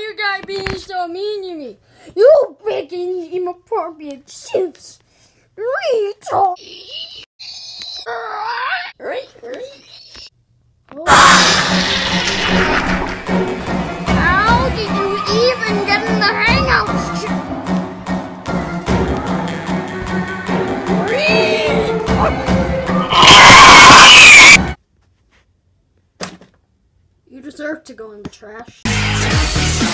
you guys being so mean to me? You making inappropriate shits. Retard. How did you even get in the Hangouts? You deserve to go in the trash.